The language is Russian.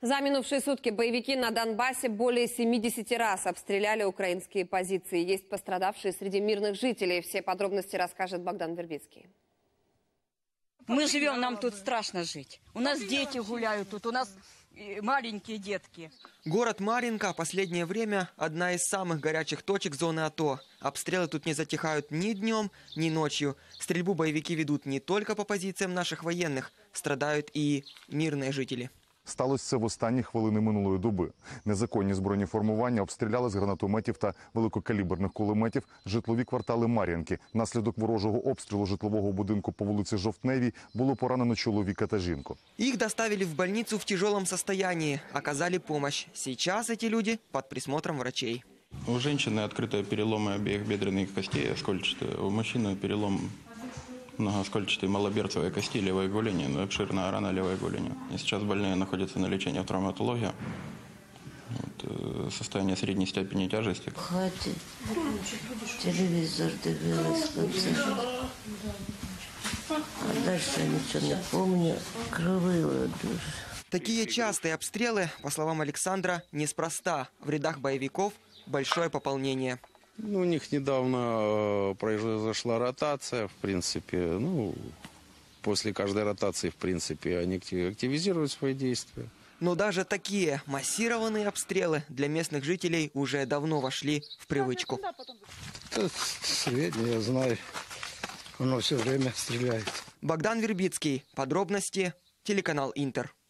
За минувшие сутки боевики на Донбассе более 70 раз обстреляли украинские позиции. Есть пострадавшие среди мирных жителей. Все подробности расскажет Богдан Вербицкий. Мы живем, нам тут страшно жить. У нас дети гуляют тут, у нас маленькие детки. Город Марьинка последнее время одна из самых горячих точек зоны АТО. Обстрелы тут не затихают ни днем, ни ночью. Стрельбу боевики ведут не только по позициям наших военных, страдают и мирные жители. Сталося це в останні хвилини минулої доби. Незаконні збройні формування обстріляли з гранатометів та великокаліберних кулеметів житлові квартали Мар'їнки. Внаслідок ворожого обстрілу житлового будинку по вулиці Жовтневій було поранено чоловіка та жінку. Их доставили в больницу в тяжелом состоянии, оказали помощь. Сейчас эти люди под присмотром врачей. У женщины открытые переломы обеих бедренных костей, оскольчатые. У мужчины перелом многооскольчатой малоберцевой кости левой голени, но обширная рана левой голени. И сейчас больные находятся на лечении в травматологии. Состояние средней степени тяжести. В хаті телевізор дивилась в конце. А дальше ничего не помню. Кровила дуже. Такие частые обстрелы, по словам Александра, неспроста. В рядах боевиков большое пополнение. У них недавно произошла ротация, в принципе. После каждой ротации, в принципе, они активизируют свои действия. Но даже такие массированные обстрелы для местных жителей уже давно вошли в привычку. Сведения, я знаю, оно все время стреляет. Богдан Вербицкий. Подробности. Телеканал Интер.